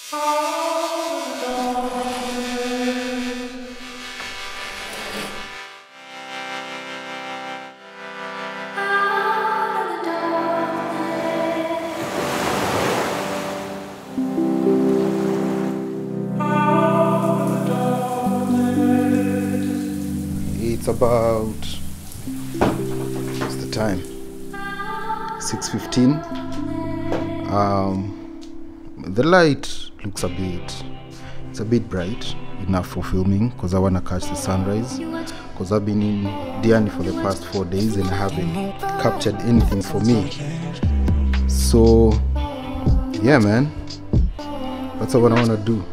It's about, what's the time? 6:15. The light looks it's a bit bright enough for filming because I want to catch the sunrise, because I've been in Diani for the past 4 days and I haven't captured anything for me. So yeah man, that's what I want to do.